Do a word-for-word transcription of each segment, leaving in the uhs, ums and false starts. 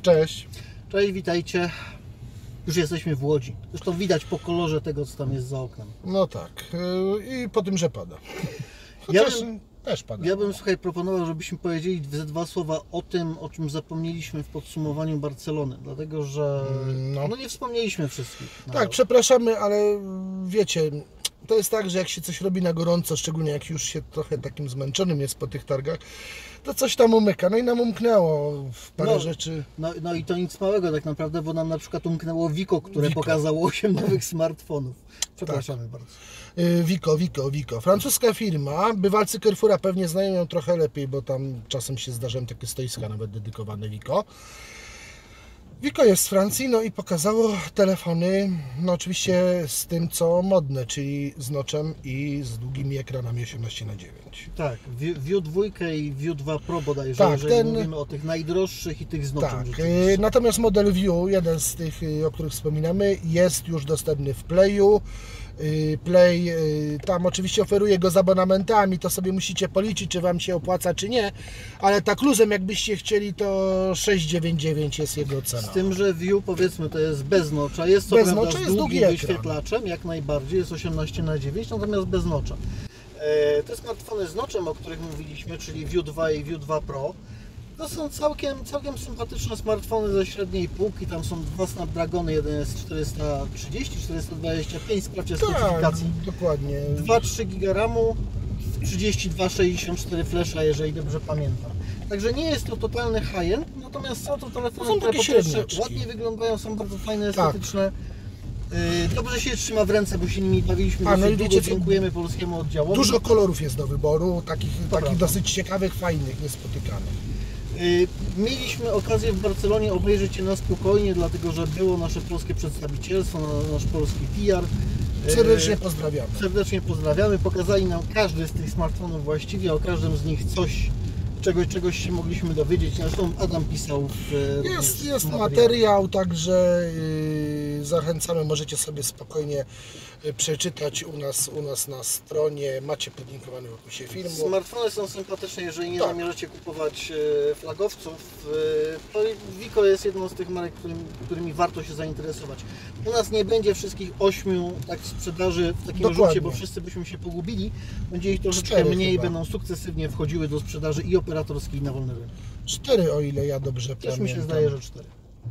Cześć. Cześć, witajcie. Już jesteśmy w Łodzi. Zresztą widać po kolorze tego, co tam jest za oknem. No tak. I po tym, że pada. Chociaż Ja bym, też pada. ja bym, słuchaj, proponował, żebyśmy powiedzieli ze dwa słowa o tym, o czym zapomnieliśmy w podsumowaniu Barcelony. Dlatego, że no, no nie wspomnieliśmy wszystkich. Tak, nawet. przepraszamy, ale wiecie, to jest tak, że jak się coś robi na gorąco, szczególnie jak już się trochę takim zmęczonym jest po tych targach, to coś tam umyka. No i nam umknęło w parę No, rzeczy. No, no i to nic małego tak naprawdę, bo nam na przykład umknęło Vico, które Vico. pokazało osiem nowych smartfonów. Przepraszamy tak. bardzo. Vico, Vico, Vico. Francuska firma. Bywalcy Carrefoura pewnie znają ją trochę lepiej, bo tam czasem się zdarzają takie stoiska nawet dedykowane Vico. Vico jest z Francji, no i pokazało telefony, no oczywiście z tym co modne, czyli z notchem i z długimi ekranami osiemnaście na dziewięć. Tak, View dwa i View dwa Pro bodajże, Tak, jeżeli ten... mówimy o tych najdroższych i tych z notchem. Tak, natomiast model View, jeden z tych, o których wspominamy, jest już dostępny w Playu. Play tam oczywiście oferuje go z abonamentami, to sobie musicie policzyć, czy Wam się opłaca, czy nie, ale tak luzem jakbyście chcieli, to sześć dziewięćdziesiąt dziewięć jest jego cena. Z tym, że View, powiedzmy, to jest bez notcha, jest co bez prawda notcha, z jest długim długi wyświetlaczem, jak najbardziej, jest osiemnaście na dziewięć, natomiast bez notcha. E, te smartfony z notchem, o których mówiliśmy, czyli View dwa i View dwa Pro, to są całkiem, całkiem sympatyczne smartfony ze średniej półki. Tam są dwa Snapdragony, jeden jest czterysta trzydzieści, czterysta dwadzieścia pięć, sprawdźcie specyfikacji. Tak, dokładnie. dwa trzy giga ramu, trzydzieści dwa sześćdziesiąt cztery flasha, jeżeli dobrze pamiętam. Także nie jest to totalny high-end, natomiast są to telefony, są które takie po pierwsze średniaczki. ładnie wyglądają, są bardzo fajne, Tak. estetyczne. Yy, dobrze się trzyma w ręce, bo się nimi bawiliśmy. A, no dosyć i długo. wiecie, Dziękujemy polskiemu oddziałowi. Dużo kolorów jest do wyboru, takich, takich prawda. dosyć ciekawych, fajnych, niespotykanych. Yy, mieliśmy okazję w Barcelonie obejrzeć je na spokojnie, dlatego że było nasze polskie przedstawicielstwo, nasz polski P R. Yy, Serdecznie pozdrawiamy. Serdecznie pozdrawiamy. Pokazali nam każdy z tych smartfonów właściwie, o każdym z nich coś, czegoś, czegoś się mogliśmy dowiedzieć. Zresztą Adam pisał w Jest, jest materiał, także yy, zachęcamy, możecie sobie spokojnie przeczytać u nas, u nas na stronie, macie podlinkowany w opisie filmu. Smartfony są sympatyczne, jeżeli nie Tak. zamierzacie kupować flagowców. To Vico jest jedną z tych marek, którymi, którymi warto się zainteresować. U nas nie będzie wszystkich ośmiu tak sprzedaży w takim Dokładnie. rzucie, bo wszyscy byśmy się pogubili. Będzie ich troszeczkę Cztery mniej, chyba. będą sukcesywnie wchodziły do sprzedaży i operatorskiej, i na wolny rynek. Cztery, o ile ja dobrze Też pamiętam. mi się zdaje, że cztery.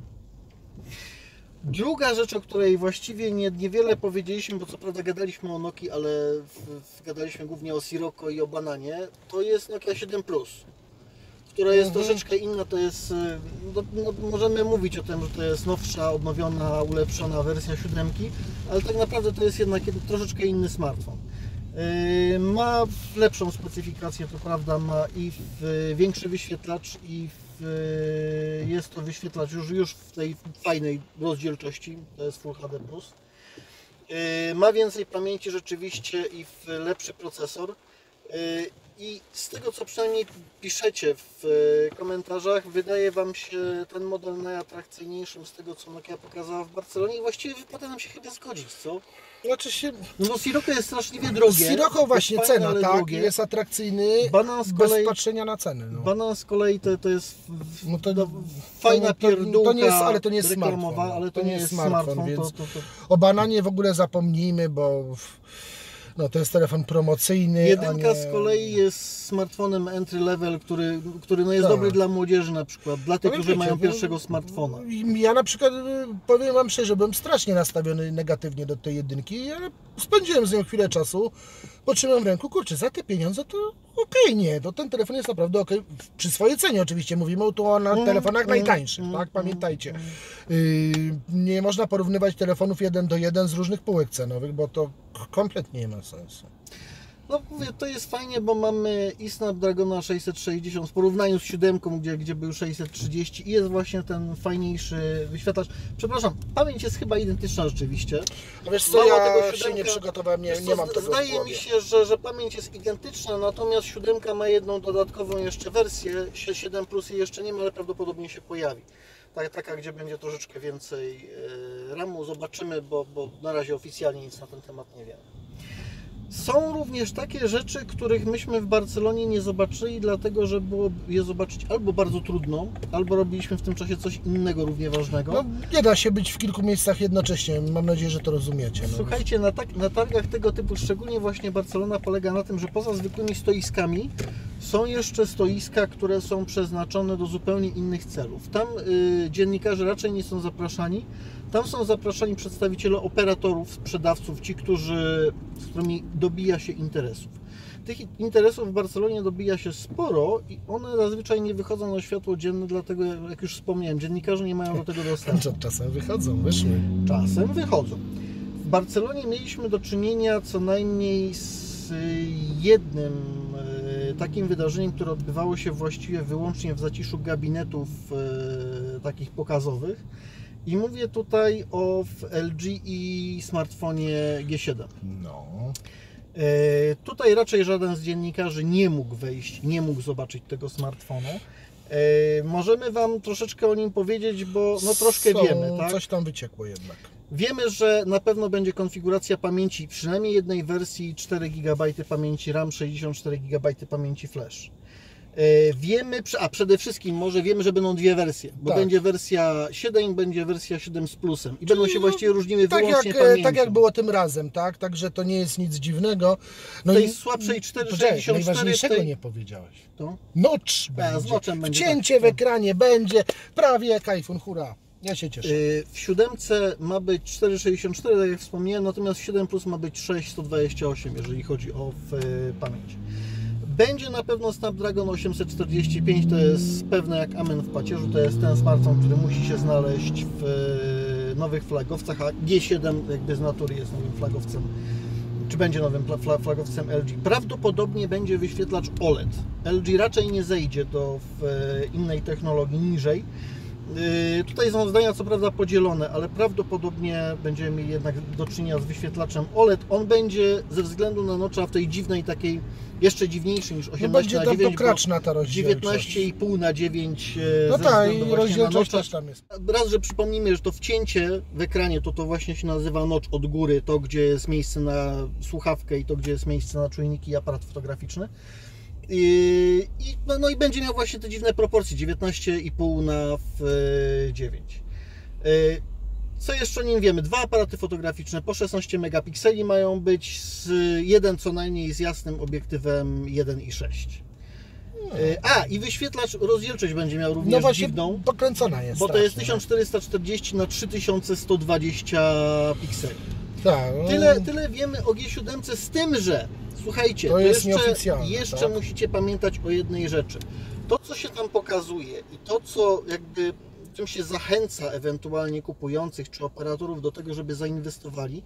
Druga rzecz, o której właściwie nie, niewiele powiedzieliśmy, bo co prawda gadaliśmy o Nokii, ale w, w, gadaliśmy głównie o Sirocco i o Bananie, to jest Nokia siedem plus, która jest Mhm. troszeczkę inna. To jest, no, no, możemy mówić o tym, że to jest nowsza, odnowiona, ulepszona wersja siódemki, ale tak naprawdę to jest jednak troszeczkę inny smartfon. Yy, ma lepszą specyfikację, to prawda, ma i w, większy wyświetlacz, i w, jest to wyświetlacz już, już w tej fajnej rozdzielczości, to jest Full H D plus. Yy, ma więcej pamięci rzeczywiście i w lepszy procesor. Yy, I z tego, co przynajmniej piszecie w komentarzach, wydaje Wam się ten model najatrakcyjniejszym z tego, co Nokia pokazała w Barcelonie i właściwie wypada nam się chyba zgodzić, co? Znaczy się... No bo Sirocco jest straszliwie drogie. Sirocco właśnie jest fajne, cena, ale tak, drogie. jest atrakcyjny, Banan z bez kolei, patrzenia na ceny. No. Banan z kolei to, to jest w, No to, no, fajna to, pierdółka to nie jest, ale to nie jest reklamowa, smartfon, ale to, nie jest smartfon, więc to, to, to... o Bananie w ogóle zapomnijmy, bo no, to jest telefon promocyjny. Jedynka a nie... z kolei jest smartfonem entry level, który, który no jest Tak. dobry dla młodzieży na przykład, dla tych, Ale którzy wiecie, mają bo- pierwszego smartfona. Ja na przykład powiem Wam szczerze, byłem strasznie nastawiony negatywnie do tej jedynki, ale spędziłem z nią chwilę czasu, potrzymałem w ręku, kurczę, za te pieniądze to okej, okay, nie, to ten telefon jest naprawdę okej, okay. Przy swojej cenie oczywiście, mówimy tu o na Mm, telefonach mm, najtańszych, mm, tak, pamiętajcie. mm. Yy, nie można porównywać telefonów jeden do jeden z różnych półek cenowych, bo to kompletnie nie ma sensu. No mówię, to jest fajnie, bo mamy i Snapdragona sześćset sześćdziesiąt w porównaniu z siódemką, gdzie, gdzie był sześćset trzydzieści i jest właśnie ten fajniejszy wyświetlacz. Przepraszam, pamięć jest chyba identyczna rzeczywiście. A wiesz co, Mało ja tego, się siódemka- nie przygotowałem, nie, Wiesz nie co, mam tego Zdaje w głowie. mi się, że, że pamięć jest identyczna, natomiast siódemka ma jedną dodatkową jeszcze wersję, siedem plus jej jeszcze nie ma, ale prawdopodobnie się pojawi. Tak, taka, gdzie będzie troszeczkę więcej e, ramu, zobaczymy, bo, bo na razie oficjalnie nic na ten temat nie wiemy. Są również takie rzeczy, których myśmy w Barcelonie nie zobaczyli, dlatego że było je zobaczyć albo bardzo trudno, albo robiliśmy w tym czasie coś innego równie ważnego. No, nie da się być w kilku miejscach jednocześnie, mam nadzieję, że to rozumiecie. No. Słuchajcie, na, tak, na targach tego typu, szczególnie właśnie Barcelona polega na tym, że poza zwykłymi stoiskami są jeszcze stoiska, które są przeznaczone do zupełnie innych celów. Tam y, dziennikarze raczej nie są zapraszani. Tam są zapraszani przedstawiciele operatorów, sprzedawców, ci, którzy, z którymi dobija się interesów. Tych interesów w Barcelonie dobija się sporo i one zazwyczaj nie wychodzą na światło dzienne, dlatego, jak już wspomniałem, dziennikarze nie mają do tego dostępu. Czasem wychodzą, wyszły. Czasem wychodzą. W Barcelonie mieliśmy do czynienia co najmniej z jednym takim wydarzeniem, które odbywało się właściwie wyłącznie w zaciszu gabinetów takich pokazowych. I mówię tutaj o L G i smartfonie G siedem. No. E, tutaj raczej żaden z dziennikarzy nie mógł wejść, nie mógł zobaczyć tego smartfonu. E, możemy Wam troszeczkę o nim powiedzieć, bo no troszkę Są, wiemy, tak? Coś tam wyciekło jednak. Wiemy, że na pewno będzie konfiguracja pamięci, przynajmniej jednej wersji cztery gigabajty pamięci RAM, sześćdziesiąt cztery gigabajty pamięci flash. Wiemy, a przede wszystkim może wiemy, że będą dwie wersje, bo tak. będzie wersja siedem, będzie wersja siedem z plusem i będą się właściwie różniły tak wyłącznie jak, pamięcią. tak jak było tym razem, tak? Także to nie jest nic dziwnego. No tej i słabszej czterysta poczekaj, sześćdziesiąt cztery najważniejszego tej... nie powiedziałeś. To? Notch A, będzie. z notchem będzie, Wcięcie tak. w ekranie będzie prawie jak iPhone, hurra. Ja się cieszę. W siódemce ma być czterysta sześćdziesiąt cztery, tak jak wspomniałem, natomiast w siedem plus ma być sześć sto dwadzieścia osiem, jeżeli chodzi o w, pamięć. Będzie na pewno Snapdragon osiemset czterdzieści pięć, to jest pewne jak amen w pacierzu, to jest ten smartfon, który musi się znaleźć w nowych flagowcach, a G siedem jakby z natury jest nowym flagowcem, czy będzie nowym flagowcem L G. Prawdopodobnie będzie wyświetlacz O L E D. L G raczej nie zejdzie do innej technologii niżej. Tutaj są zdania co prawda podzielone, ale prawdopodobnie będziemy mieli jednak do czynienia z wyświetlaczem O L E D. On będzie ze względu na nocza w tej dziwnej takiej, jeszcze dziwniejszej niż osiemnaście na dziewięć, dokraczna ta rozdzielczość. dziewiętnaście i pół na dziewięć. No tak, i rozdzielczość też tam jest. Raz, że przypomnijmy, że to wcięcie w ekranie to to właśnie się nazywa notch od góry, to gdzie jest miejsce na słuchawkę i to gdzie jest miejsce na czujniki i aparat fotograficzny. I, i, no, no i będzie miał właśnie te dziwne proporcje, dziewiętnaście i pół na dziewięć. Co jeszcze o nim wiemy? Dwa aparaty fotograficzne po szesnaście megapikseli mają być, z, jeden co najmniej z jasnym obiektywem jeden i sześć. A, i wyświetlacz, rozdzielczość będzie miał również no właśnie dziwną, pokręcona jest bo to jest strasznie. tysiąc czterysta czterdzieści na trzy tysiące sto dwadzieścia pikseli. Tak, no. Tyle, tyle wiemy o G siedem, z tym, że słuchajcie, To to jest jeszcze, nieoficjalne, jeszcze tak? musicie pamiętać o jednej rzeczy. To, co się tam pokazuje i to, co jakby czym się zachęca ewentualnie kupujących czy operatorów do tego, żeby zainwestowali,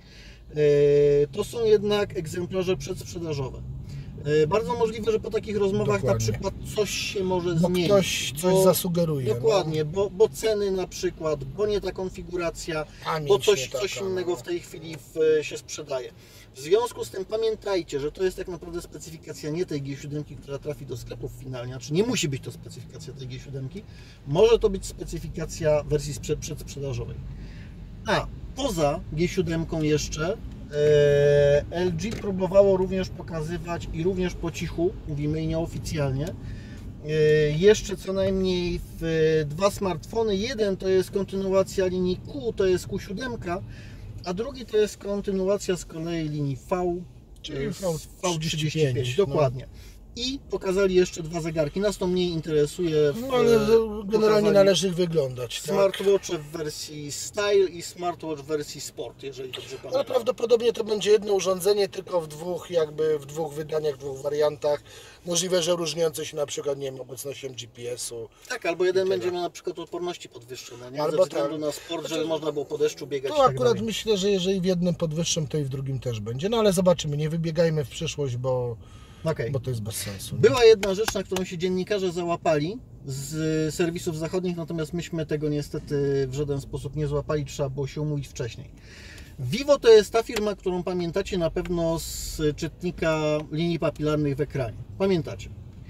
to są jednak egzemplarze przedsprzedażowe. Bardzo możliwe, że po takich rozmowach Dokładnie. na przykład coś się może bo zmienić. ktoś coś bo, zasugeruje. Dokładnie, no. bo, bo ceny na przykład, bo nie ta konfiguracja, Pamięć bo coś, nie taka, coś innego no. w tej chwili w, się sprzedaje. W związku z tym pamiętajcie, że to jest tak naprawdę specyfikacja nie tej G siedem, która trafi do sklepów finalnie, znaczy nie musi być to specyfikacja tej G siedem, może to być specyfikacja wersji przedsprzedażowej. A poza G siedem jeszcze e, L G próbowało również pokazywać i również po cichu, mówimy i nieoficjalnie, e, jeszcze co najmniej w dwa smartfony. Jeden to jest kontynuacja linii Q, to jest Q siedem, a drugi to jest kontynuacja z kolei linii V, czyli V V trzydzieści pięć, no. dokładnie. I pokazali jeszcze dwa zegarki. Nas to mniej interesuje. W, No ale generalnie należy ich wyglądać. Tak? Smartwatche w wersji Style i smartwatch w wersji Sport, jeżeli dobrze pamiętam. Ale prawdopodobnie to będzie jedno urządzenie, tylko w dwóch jakby w dwóch wydaniach, w dwóch wariantach. Możliwe, że różniące się na przykład, nie wiem, obecnością G P S u. Tak, albo jeden będzie miał na przykład odporności podwyższone, nie? Albo Ze względu tak. na sport, żeby można było po deszczu biegać. To i tak akurat dalej. myślę, że jeżeli w jednym podwyższą, to i w drugim też będzie. No ale zobaczymy, nie wybiegajmy w przyszłość, bo, Okay. bo to jest bez sensu. Nie? Była jedna rzecz, na którą się dziennikarze załapali z serwisów zachodnich, natomiast myśmy tego niestety w żaden sposób nie złapali, trzeba było się umówić wcześniej. Vivo to jest ta firma, którą pamiętacie na pewno z czytnika linii papilarnych w ekranie. Pamiętacie?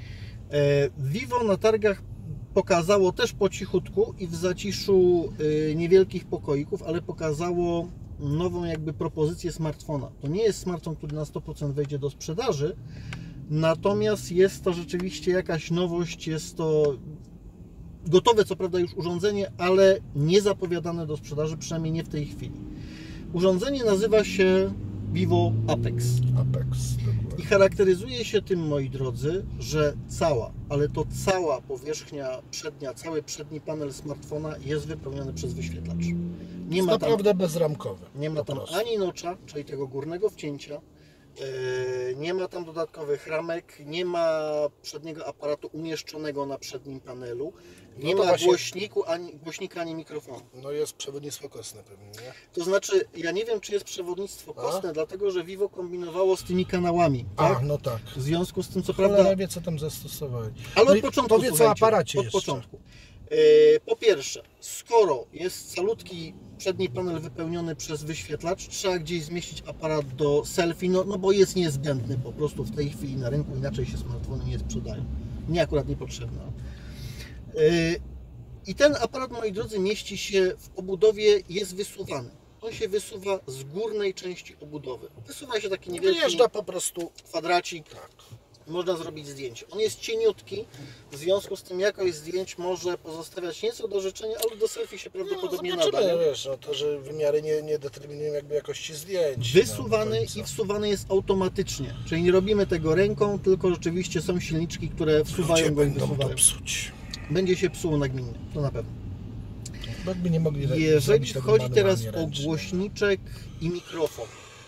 Vivo na targach pokazało też po cichutku i w zaciszu niewielkich pokoików, ale pokazało nową jakby propozycję smartfona. To nie jest smartfon, który na sto procent wejdzie do sprzedaży, natomiast jest to rzeczywiście jakaś nowość, jest to gotowe co prawda już urządzenie, ale nie zapowiadane do sprzedaży, przynajmniej nie w tej chwili. Urządzenie nazywa się Vivo Apex. Apex, dokładnie. I charakteryzuje się tym, moi drodzy, że cała, ale to cała powierzchnia przednia, cały przedni panel smartfona jest wypełniony przez wyświetlacz. Nie Jest ma tam, naprawdę bezramkowy. nie ma po tam prostu. ani notcha, czyli tego górnego wcięcia, yy, nie ma tam dodatkowych ramek, nie ma przedniego aparatu umieszczonego na przednim panelu, nie No to ma właśnie- głośniku, ani, głośnika, ani mikrofonu. No jest przewodnictwo kosne pewnie, nie? To znaczy, ja nie wiem, czy jest przewodnictwo kosne, dlatego że Vivo kombinowało z tymi kanałami, A, tak? no tak. W związku z tym, co Cholera prawda, wie, co tam zastosowali. ale No od i początku, powiedz o słuchajcie, aparacie od jeszcze. początku. Yy, po pierwsze, skoro jest calutki przedni panel wypełniony przez wyświetlacz, trzeba gdzieś zmieścić aparat do selfie, no, no bo jest niezbędny po prostu w tej chwili na rynku, inaczej się smartfony nie sprzedają. Mnie akurat niepotrzebne. Yy, I ten aparat, moi drodzy, mieści się w obudowie, jest wysuwany. On się wysuwa z górnej części obudowy. Wysuwa się taki niewielki Wyjeżdża po prostu. kwadracik, Tak. można zrobić zdjęcie. On jest cieniutki, w związku z tym jakość zdjęć może pozostawiać nieco do życzenia, ale do selfie się prawdopodobnie no, nada. zobaczymy, nie? wiesz, no to, że wymiary nie, nie determinują jakby jakości zdjęć. Wysuwany no, do końca. i wsuwany jest automatycznie, czyli nie robimy tego ręką, tylko rzeczywiście są silniczki, które wsuwają Ludzie go i będą to wysuwają. psuć. Będzie się psuło nagminnie, to na pewno. Bo jakby nie mogli Jeżeli zrobić tego chodzi teraz manualnie, o ręcznie. głośniczek i mikrofon.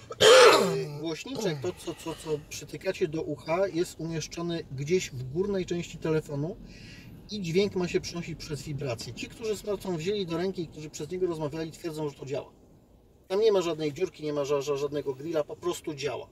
Głośniczek, to co, co, co przytykacie do ucha, jest umieszczony gdzieś w górnej części telefonu i dźwięk ma się przenosić przez wibracje. Ci, którzy smartfon wzięli do ręki i którzy przez niego rozmawiali, twierdzą, że to działa. Tam nie ma żadnej dziurki, nie ma ża ża żadnego grilla, po prostu działa.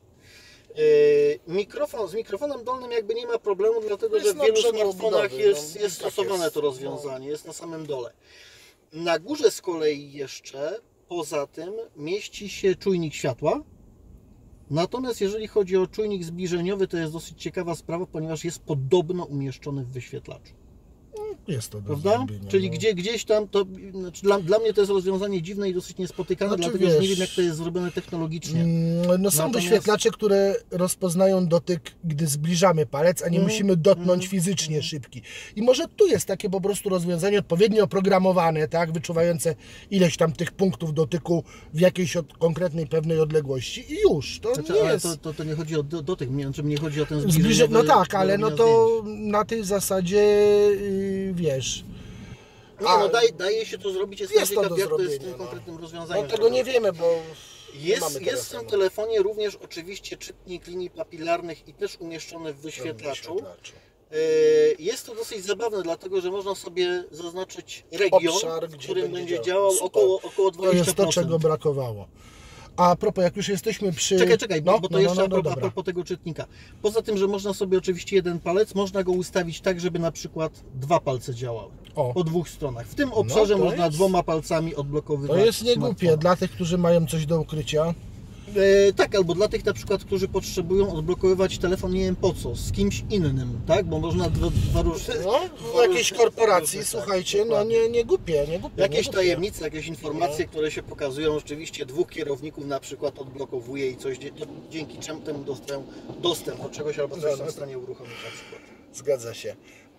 Yy, mikrofon, z mikrofonem dolnym jakby nie ma problemu, dlatego Jest że w na wielu brzegu smartfonach obudowy, jest, no, jest tak stosowane jest. to rozwiązanie, jest na samym dole. Na górze z kolei jeszcze, poza tym, mieści się czujnik światła. Natomiast jeżeli chodzi o czujnik zbliżeniowy, to jest dosyć ciekawa sprawa, ponieważ jest podobno umieszczony w wyświetlaczu. Jest to do Prawda? zrobienia, Czyli no. gdzie, gdzieś tam, to znaczy dla, dla mnie to jest rozwiązanie dziwne i dosyć niespotykane, Znaczy, dlatego że nie wiesz, wiem, jak to jest zrobione technologicznie. Mm, No są Natomiast- wyświetlacze, które rozpoznają dotyk, gdy zbliżamy palec, a nie Mm, musimy dotknąć mm, fizycznie mm. szybki. I może tu jest takie po prostu rozwiązanie odpowiednio oprogramowane, tak, wyczuwające ileś tam tych punktów dotyku w jakiejś od, konkretnej pewnej odległości i już. To Znaczy, nie ale jest... to, to, to nie chodzi o do, dotyk, nie, znaczy mnie chodzi o ten Zbliże... zbliżeniowy No tak, do ale no robienia to zdjęć. na tej zasadzie, yy, wiesz... Nie, A, no daje, daje się to zrobić, jest, jest to ciekaw, do jak to jest w zrobienia, tym no. konkretnym rozwiązaniu. No tego nie wiemy, bo nie Jest, mamy jest w tym telefonu. telefonie również oczywiście czytnik linii papilarnych i też umieszczony w wyświetlaczu. Wyświetlaczu. Yy, Jest to dosyć zabawne, dlatego że można sobie zaznaczyć region, Obszar, w gdzie którym będzie będzie działał. działał Super. około, około To dwadzieścia jest to, procent. czego brakowało. A propos, jak już jesteśmy przy... Czekaj, czekaj, bo, no, bo to no, jeszcze no, a, no, propos, a dobra. propos tego czytnika. Poza tym, że można sobie oczywiście jeden palec, można go ustawić tak, żeby na przykład dwa palce działały. O, Po dwóch stronach. W tym obszarze to można jest- dwoma palcami odblokowywać to jest niegłupie smartfona. dla tych, którzy mają coś do ukrycia. E, tak, albo dla tych na przykład, którzy potrzebują odblokowywać telefon nie wiem po co, z kimś innym, tak? Bo można dwa, dwa różne... No, w dwa jakiejś różne- korporacji, różne, słuchajcie, tak, no dokładnie. nie, nie głupie, nie głupie. Jakieś nie głupie. tajemnice, jakieś informacje, No. które się pokazują, rzeczywiście dwóch kierowników na przykład odblokowuje i coś, dzie- to dzięki czemu temu dostają dostęp do czegoś albo coś No, są no. w stanie uruchomić na przykład. Zgadza się.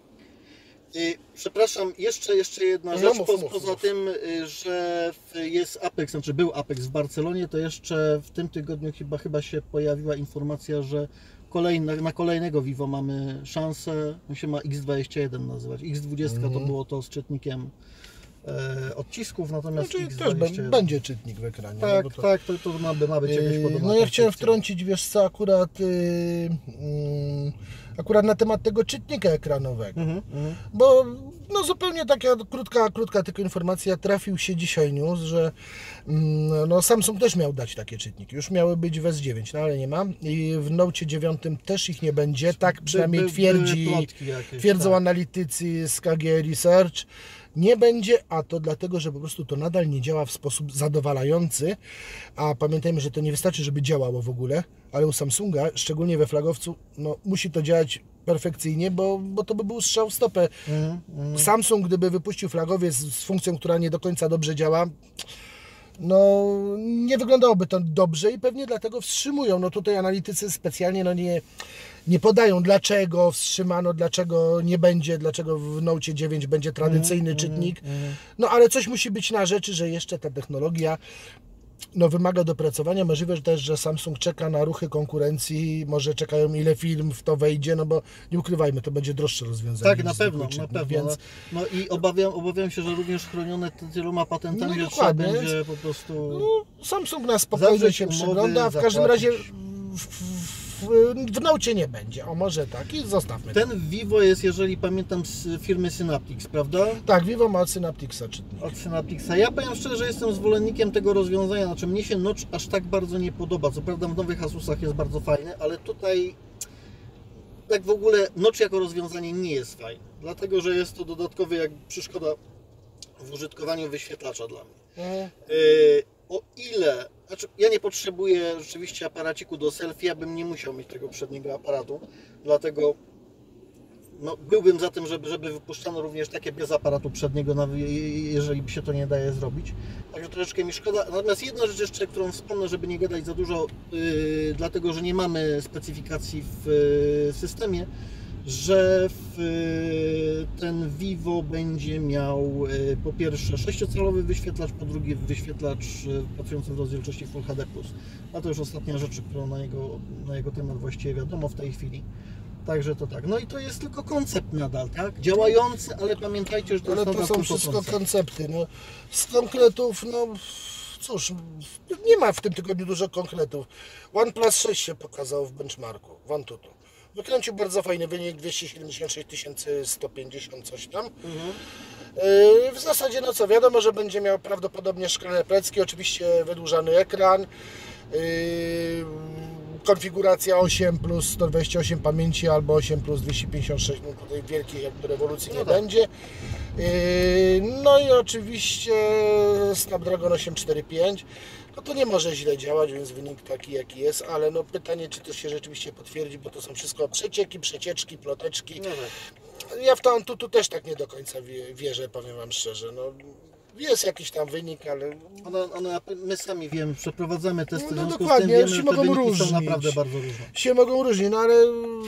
Y, Przepraszam, jeszcze, jeszcze jedna No, rzecz, mów, po, mów, poza mów. tym, y, że w- jest Apex, znaczy był Apex w Barcelonie, to jeszcze w tym tygodniu chyba, chyba się pojawiła informacja, że kolejna, na kolejnego Vivo mamy szansę, on się ma X dwadzieścia jeden nazywać, X dwadzieścia to Mhm. było to z czytnikiem e, odcisków, natomiast Znaczy X też dwadzieścia be- jeden. będzie czytnik w ekranie. nie? Tak, Bo to- tak, to, to ma, by- ma być jakaś Yy, podobna No ja chciałem koncepcja. wtrącić, wiesz co, akurat, yy, yy, akurat na temat tego czytnika ekranowego. Mhm, mhm. Bo no zupełnie taka krótka, krótka tylko informacja, trafił się dzisiaj news, że mm, no Samsung też miał dać takie czytniki. Już miały być w S dziewięć, no ale nie ma. I w Note dziewięć też ich nie będzie, tak przynajmniej By- by- twierdzi, były plotki jakieś, twierdzą tak. analitycy z K G Research. Nie będzie, a to dlatego, że po prostu to nadal nie działa w sposób zadowalający, a pamiętajmy, że to nie wystarczy, żeby działało w ogóle, ale u Samsunga, szczególnie we flagowcu, no musi to działać perfekcyjnie, bo, bo to by był strzał w stopę. Mhm, mhm. Samsung, gdyby wypuścił flagowiec z, z funkcją, która nie do końca dobrze działa, no nie wyglądałoby to dobrze i pewnie dlatego wstrzymują. No tutaj analitycy specjalnie no nie, nie podają dlaczego wstrzymano, dlaczego nie będzie, dlaczego w Note dziewięć będzie tradycyjny mm, czytnik. Mm, mm. No ale coś musi być na rzeczy, że jeszcze ta technologia no, wymaga dopracowania. Możliwe też, że Samsung czeka na ruchy konkurencji, może czekają ile film w to wejdzie, no bo nie ukrywajmy, to będzie droższe rozwiązanie. Tak, na pewno, na pewno. Więc... No, no i obawiam, obawiam się, że również chronione tyloma patentami, no, że trzeba będzie po prostu... No, Samsung na spokojnie się przygląda, a w każdym razie w, w, w Nocie nie będzie. O, może tak i zostawmy Ten to. Vivo jest, jeżeli pamiętam, z firmy Synaptics, prawda? Tak, Vivo ma od Synapticsa czytnik. Od Synapticsa. Ja powiem szczerze, że jestem zwolennikiem tego rozwiązania, znaczy mnie się Notch aż tak bardzo nie podoba. Co prawda w nowych Asusach jest bardzo fajny, ale tutaj tak w ogóle Notch jako rozwiązanie nie jest fajny. Dlatego, że jest to dodatkowy jak przeszkoda w użytkowaniu wyświetlacza dla mnie. Mhm. Y O ile, znaczy ja nie potrzebuję rzeczywiście aparaciku do selfie, ja bym nie musiał mieć tego przedniego aparatu, dlatego no, byłbym za tym, żeby, żeby wypuszczano również takie bez aparatu przedniego, jeżeli się to nie daje zrobić. Także troszeczkę mi szkoda. Natomiast jedna rzecz jeszcze, którą wspomnę, żeby nie gadać za dużo, yy, dlatego że nie mamy specyfikacji w yy, systemie, że w, ten Vivo będzie miał po pierwsze sześciocalowy wyświetlacz, po drugie wyświetlacz pracujący w rozdzielczości Full H D plus. A to już ostatnia rzecz, którą na jego, na jego temat właściwie wiadomo w tej chwili. Także to tak. No i to jest tylko koncept nadal, tak? Działający, ale pamiętajcie, że to, ale jest to są wszystko koncept. koncepty. No, z konkretów, no cóż, nie ma w tym tygodniu dużo konkretów. OnePlus sześć się pokazał w benchmarku, w Antutu. Wykręcił bardzo fajny wynik, dwieście siedemdziesiąt sześć tysięcy sto pięćdziesiąt coś tam. Mhm. Yy, w zasadzie no co, wiadomo, że będzie miał prawdopodobnie szklane plecki, oczywiście wydłużany ekran, yy, konfiguracja osiem plus sto dwadzieścia osiem pamięci albo osiem plus dwieście pięćdziesiąt sześć, no tutaj wielkiej jakby rewolucji nie no tak. będzie. Yy, no i oczywiście Snapdragon osiemset czterdzieści pięć. No to nie może źle działać, więc wynik taki jaki jest, ale no pytanie, czy to się rzeczywiście potwierdzi, bo to są wszystko przecieki, przecieczki, ploteczki. No tak. Ja w to Antutu też tak nie do końca wierzę, powiem Wam szczerze. No, jest jakiś tam wynik, ale... One, one, my sami wiemy, przeprowadzamy testy, no, w związku dokładnie, z tym wiemy, się że mogą te wyniki różnić. są naprawdę bardzo różne. Się mogą różnić, no ale...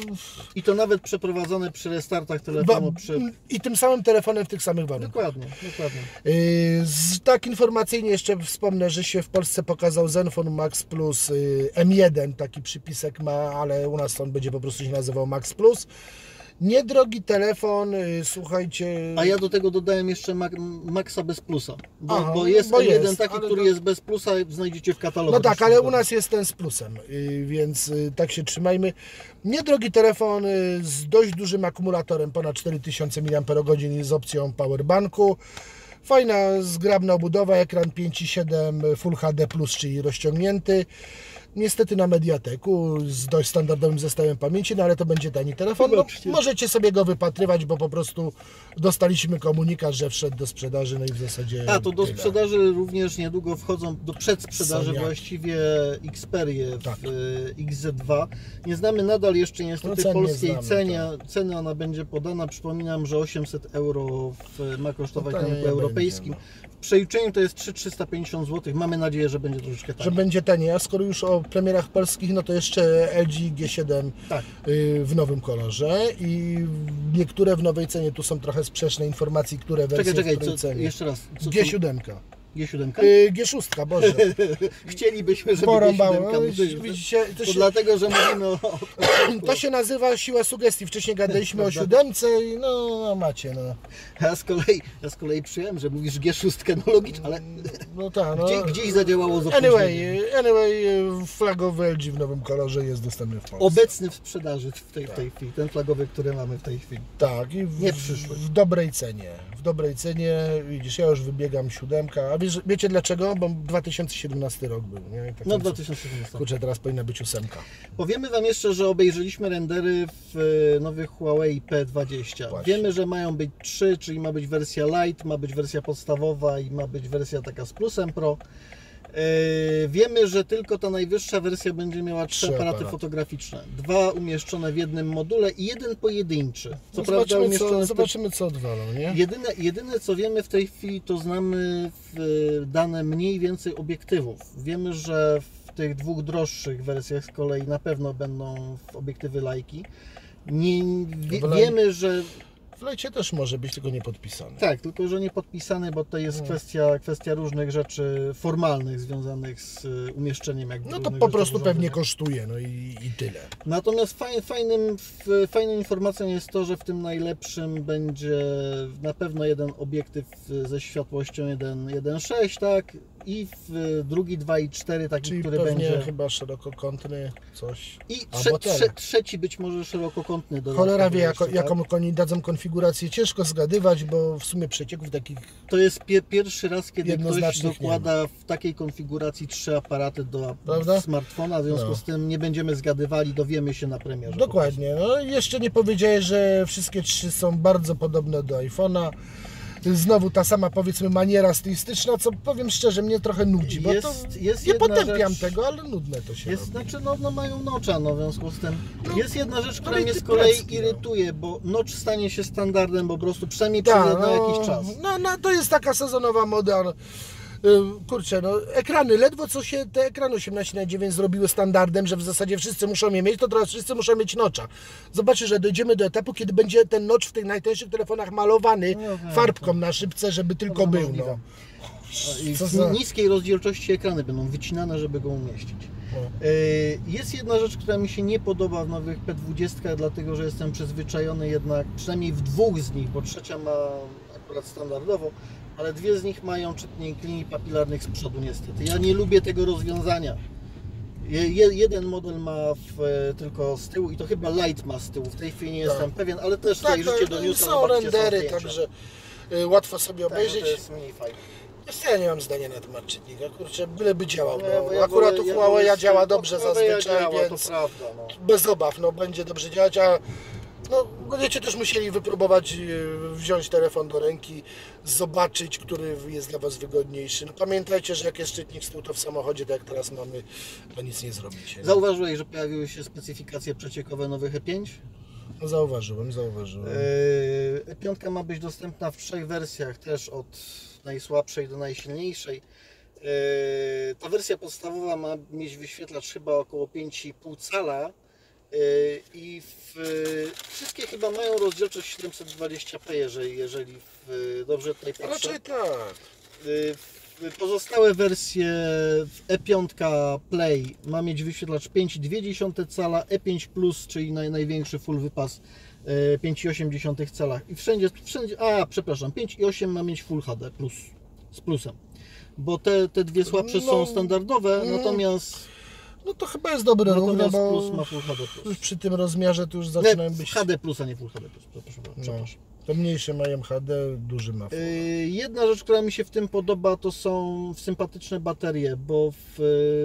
I to nawet przeprowadzone przy restartach telefonu. Ba, przy... I tym samym telefonem w tych samych warunkach. Dokładnie, dokładnie. Yy, z, tak informacyjnie jeszcze wspomnę, że się w Polsce pokazał Zenfone Max Plus yy, M jeden, taki przypisek ma, ale u nas on będzie po prostu się nazywał Max Plus. Niedrogi telefon, słuchajcie... A ja do tego dodałem jeszcze Maxa bez plusa, bo, Aha, bo jest bo M jeden jest, taki, który to... jest bez plusa, znajdziecie w katalogu. No tak, ale u nas jest ten z plusem, więc tak się trzymajmy. Niedrogi telefon z dość dużym akumulatorem, ponad cztery tysiące miliamperogodzin z opcją powerbanku. Fajna, zgrabna obudowa, ekran pięć i siedem Full H D plus, czyli rozciągnięty. Niestety na Mediateku z dość standardowym zestawem pamięci, no ale to będzie tani telefon. No, możecie sobie go wypatrywać, bo po prostu dostaliśmy komunikat, że wszedł do sprzedaży, no i w zasadzie... A, to do tyle. Sprzedaży również niedługo wchodzą, do przedsprzedaży Soniaki. właściwie Xperie w tak. X Z dwa. Nie znamy nadal jeszcze niestety no, polskiej cenie, tak. ceny, ona będzie podana. Przypominam, że osiemset euro w, ma kosztować no na rynku europejskim. Będzie, no. W przeliczeniu to jest trzy tysiące trzysta pięćdziesiąt złotych. Mamy nadzieję, że będzie troszeczkę taniej. Że będzie taniej, a skoro już o premierach polskich, no to jeszcze L G G siedem tak. w nowym kolorze i niektóre w nowej cenie, tu są trochę sprzeczne informacje, które wersje czekaj, w której co, cenie. Jeszcze raz. Co, G siedem. G siedem? G sześć, Boże. Chcielibyśmy, żeby Porąbało. G siedem no, widzicie, to, to się, dlatego, że mówimy o... To się nazywa siła sugestii. Wcześniej gadaliśmy o siódemce i no, no macie, no. Ja z kolei, ja z kolei przyjąłem, że mówisz G sześć, no logicznie, ale no tak, no. Gdzie, gdzieś zadziałało z Anyway, anyway, flagowy L G w nowym kolorze jest dostępny w Polsce. Obecny w sprzedaży w tej, tak. w tej chwili, ten flagowy, który mamy w tej chwili. Tak, i w, nie przyszły. W dobrej cenie. W dobrej cenie, widzisz, ja już wybiegam siódemka, a wiesz, wiecie dlaczego? Bo dwa tysiące siedemnasty rok był, nie? Tak no dwa tysiące siedemnasty. Kurczę, teraz powinna być ósemka. Powiemy Wam jeszcze, że obejrzeliśmy rendery w nowych Huawei P dwadzieścia. Właśnie. Wiemy, że mają być trzy, czyli ma być wersja Lite, ma być wersja podstawowa i ma być wersja taka z Plusem Pro. Yy, wiemy, że tylko ta najwyższa wersja będzie miała trzy Trzy aparaty, aparaty. fotograficzne. Dwa umieszczone w jednym module i jeden pojedynczy. Co No prawda zobaczymy, umieszczony co, w te... zobaczymy co odwalą, nie? Jedyne, jedyne co wiemy w tej chwili, to znamy w, dane mniej więcej obiektywów. Wiemy, że w tych dwóch droższych wersjach z kolei na pewno będą obiektywy Leica. Nie, wie, Wolę- wiemy, że W lecie też może być, tylko nie podpisany. tak, tylko że nie podpisany, bo to jest No. kwestia, kwestia różnych rzeczy formalnych związanych z y, umieszczeniem jakby No to różnych po rzeczy prostu w pewnie urządzeniu. kosztuje, no i, i tyle. Natomiast faj, fajnym, f- fajną informacją jest to, że w tym najlepszym będzie na pewno jeden obiektyw ze światłością jeden przecinek sześć, tak? I w drugi dwa i cztery, taki, Czyli który pewnie będzie. chyba szerokokątny coś. I albo trze, tele. trze, trzeci być może szerokokątny do Cholera wie, jako, jaką oni dadzą konfigurację. Ciężko zgadywać, bo w sumie przecieków takich... To jest pie, pierwszy raz, kiedy ktoś Jednoznacznych dokłada w takiej konfiguracji trzy aparaty do Prawda? smartfona, w związku No. z tym nie będziemy zgadywali, dowiemy się na premierze. Dokładnie. No jeszcze nie powiedziałeś, że wszystkie trzy są bardzo podobne do iPhone'a. Znowu ta sama, powiedzmy, maniera stylistyczna, co powiem szczerze, mnie trochę nudzi, bo Jest, to jest nie jedna potępiam rzecz, tego, ale nudne to się Jest, robi. znaczy, no, no mają nocza, no w związku z tym. No, Jest jedna rzecz, która ale mnie ty z kolei precki, no. irytuje, bo nocz stanie się standardem po prostu, przynajmniej Tak, przez na no, jakiś czas. No, no to jest taka sezonowa moda. no. Y, Kurczę, no ekrany, ledwo co się te ekrany osiemnaście na dziewięć zrobiły standardem, że w zasadzie wszyscy muszą je mieć, to teraz wszyscy muszą mieć nocza. Zobaczysz, że dojdziemy do etapu, kiedy będzie ten nocz w tych najtańszych telefonach malowany No, tak, farbką na szybce, żeby tylko To był. możliwe. No. I Co w za- niskiej rozdzielczości ekrany będą wycinane, żeby go umieścić. No. Yy, Jest jedna rzecz, która mi się nie podoba w nowych P dwadzieścia, dlatego że jestem przyzwyczajony jednak, przynajmniej w dwóch z nich, bo trzecia ma akurat standardowo, ale dwie z nich mają czytnik linii papilarnych z przodu niestety. Ja nie lubię tego rozwiązania. Je, je- jeden model ma w, e, tylko z tyłu i to chyba Lite ma z tyłu, w tej chwili nie Tak. jestem pewien, ale też Tak, tutaj życie do tak, newsa, są zobaczcie, rendery, zdjęcia. także y, łatwo sobie Tak, no obejrzeć. to jest mniej fajne. Wiesz co, Ja nie mam zdania na temat czytnika, kurczę, byleby działał. No, bo No. ja Akurat wolę- u Huawei wolę- działa no, dobrze Huawei zazwyczaj, działa, więc to prawda, no. bez obaw, no będzie dobrze działać, a no, będziecie też musieli wypróbować, yy, wziąć telefon do ręki, zobaczyć, który jest dla Was wygodniejszy. No, pamiętajcie, że jak jest czytnik z tyłu, to w samochodzie, tak jak teraz mamy, to nic nie zrobicie. Zauważyłeś, że pojawiły się specyfikacje przeciekowe nowych E pięć? No, zauważyłem, zauważyłem. Yy, E pięć ma być dostępna w trzech wersjach, też od najsłabszej do najsilniejszej. Yy, Ta wersja podstawowa ma mieć wyświetlacz chyba około pięć i pół cala yy, i w, wszystkie chyba mają rozdzielczość siedemset dwadzieścia p, jeżeli, jeżeli w, dobrze tutaj patrzę. Raczej tak. Y, Pozostałe wersje w E pięć Play ma mieć wyświetlacz pięć i dwie dziesiąte cala, E pięć Plus, czyli naj, największy full wypas y, pięć i osiem dziesiątych cala i wszędzie, wszędzie, a przepraszam, pięć i osiem ma mieć Full H D plus, z plusem, bo te, te dwie słabsze No, są standardowe, mm. natomiast, No to chyba jest dobre równo, natomiast bo Plus ma Full H D plus. już przy tym rozmiarze to już zaczynają Nie, być... H D plus, a nie Full H D plus, przepraszam. No, przepraszam. to mniejsze mają H D, duży ma. Yy, Jedna rzecz, która mi się w tym podoba, to są sympatyczne baterie, bo w,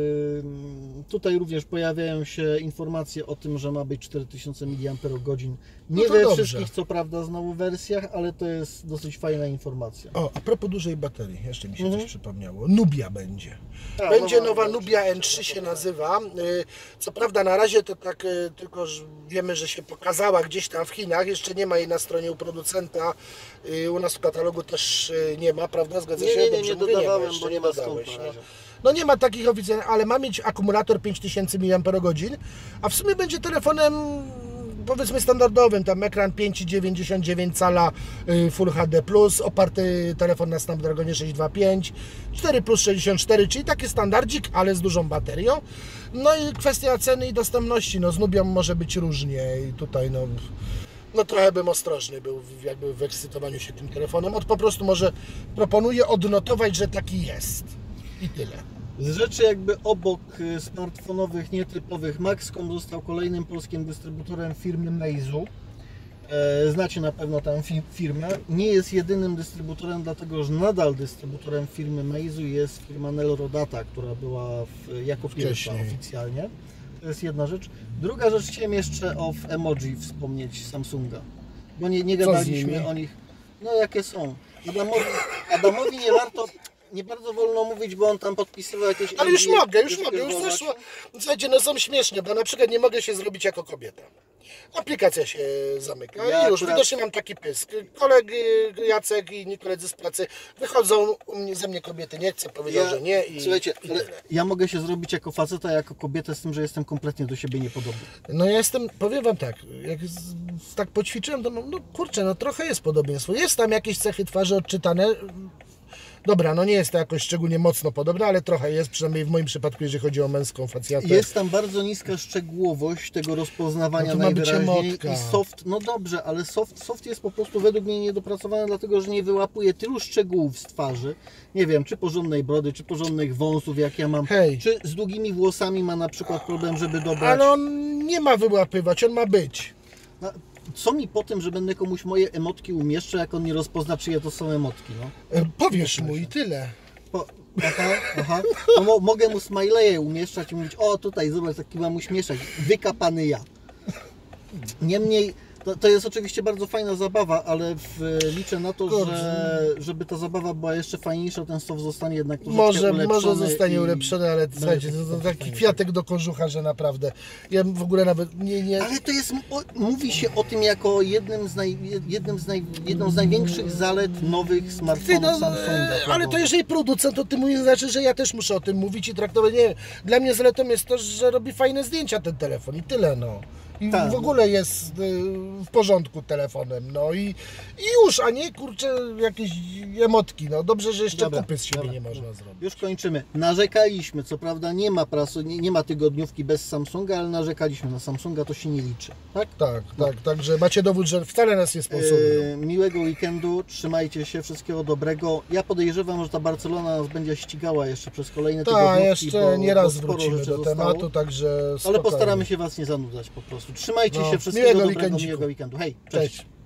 yy, tutaj również pojawiają się informacje o tym, że ma być cztery tysiące miliamperogodzin. Nie No to we dobrze. wszystkich, co prawda, znowu wersjach, ale to jest dosyć fajna informacja. O, a propos dużej baterii, jeszcze mi się Mhm. coś przypomniało. Nubia będzie. A, Będzie nowa nowa Nubia, Nubia oczywiście, N trzy się nowa. nazywa. Y, Co prawda na razie to tak y, tylko że wiemy, że się pokazała gdzieś tam w Chinach. Jeszcze nie ma jej na stronie u producenta. Y, U nas w katalogu też y, nie ma, prawda? Zgadza Nie, się? nie, nie, Dobrze nie mówię? dodawałem, jeszcze bo nie ma skąd dodałeś, na no. razie. No nie ma takich oficjalnych, ale ma mieć akumulator pięć tysięcy miliamperogodzin, a w sumie będzie telefonem powiedzmy standardowym, tam ekran pięć i dziewięćdziesiąt dziewięć cala y, Full H D plus, oparty telefon na Snapdragonie sześćset dwadzieścia pięć, cztery plus sześćdziesiąt cztery, czyli taki standardzik, ale z dużą baterią. No i kwestia ceny i dostępności, no z Nubią może być różnie i tutaj no... No trochę bym ostrożny był w- jakby w ekscytowaniu się tym telefonem. Od po prostu może proponuję odnotować, że taki jest. I tyle. Z rzeczy jakby obok y, smartfonowych nietypowych, Maxcom został kolejnym polskim dystrybutorem firmy Meizu. E, Znacie na pewno tę fi- firmę. Nie jest jedynym dystrybutorem, dlatego że nadal dystrybutorem firmy Meizu jest firma Nelrodata, która była w, jako pierwsza Wcześniej. oficjalnie. To jest jedna rzecz. Druga rzecz, chciałem jeszcze o emoji wspomnieć Samsunga, bo nie, nie Co z gadaliśmy nimi? o nich. No jakie są? Adamowi, Adamowi nie warto nie bardzo wolno mówić, bo on tam podpisywał jakieś... Ale już N D A, mogę, już mogę, już zobacz. zeszło. Słuchajcie, no są śmieszne, bo na przykład nie mogę się zrobić jako kobieta. Aplikacja się zamyka Ja i już, akurat- widocznie mam taki pysk. Koledzy Jacek i inni koledzy z pracy wychodzą, u mnie, ze mnie kobiety nie chce, powiedział, Ja, że nie i, słuchajcie, i ale tyle. ja mogę się zrobić jako faceta, jako kobietę z tym, że jestem kompletnie do siebie niepodobny. No ja jestem, powiem wam tak, jak z, tak poćwiczyłem, to no, no kurczę, no trochę jest podobieństwo. Jest tam jakieś cechy twarzy odczytane. Dobra, no nie jest to jakoś szczególnie mocno podobne, ale trochę jest, przynajmniej w moim przypadku, jeżeli chodzi o męską facjatę. Jest tam bardzo niska szczegółowość tego rozpoznawania No to ma być najwyraźniej emotka. i soft, no dobrze, ale soft, soft jest po prostu według mnie niedopracowany, dlatego że nie wyłapuje tylu szczegółów z twarzy. Nie wiem, czy porządnej brody, czy porządnych wąsów, jak ja mam, Hej. czy z długimi włosami ma na przykład problem, żeby dobrać. Ale on nie ma wyłapywać, on ma być. No, co mi po tym, że będę komuś moje emotki umieszczał, jak on nie rozpozna, czyje to są emotki, no? E, Powiesz mu i tyle. Po, aha, aha. To mo, mogę mu smileje umieszczać i mówić, o tutaj, zobacz, taki mam uśmieszek, wykapany ja. Niemniej, to, to jest oczywiście bardzo fajna zabawa, ale w, liczę na to, że żeby ta zabawa była jeszcze fajniejsza, ten soft zostanie jednak troszeczkę Może, ulepszony może zostanie i- ulepszony, ale słuchajcie, to, to taki kwiatek do kożucha, że naprawdę. Ja w ogóle nawet nie. nie... Ale to jest, o, mówi się o tym jako jednym z, naj, jednym z naj, jedną z największych zalet nowych Ty, smartfonów no, Samsunga. e, ale prawda? to jeżeli producent, to ty mówisz, znaczy, że ja też muszę o tym mówić i traktować. Nie wiem, dla mnie zaletą jest to, że robi fajne zdjęcia ten telefon i tyle, no. I Tak. w ogóle jest y, w porządku telefonem, no i, i już, a nie kurczę jakieś emotki, no dobrze, że jeszcze Dobra, kupy z siebie dobra. nie można zrobić. Już kończymy. Narzekaliśmy, co prawda nie ma prasu, nie, nie ma tygodniówki bez Samsunga, ale narzekaliśmy na Samsunga, to się nie liczy, tak? Tak, tak, także macie dowód, że wcale nas nie sponsorują. Yy, miłego weekendu, trzymajcie się, wszystkiego dobrego. Ja podejrzewam, że ta Barcelona nas będzie ścigała jeszcze przez kolejne Tak, tygodniówki, jeszcze bo, nie raz bo sporo wrócimy rzeczy do zostało. tematu, także Ale spokojnie. postaramy się Was nie zanudzać po prostu. Trzymajcie No, się, wszystkiego miłego dobrego, weekendziku. miłego weekendu. Hej, cześć. Cześć.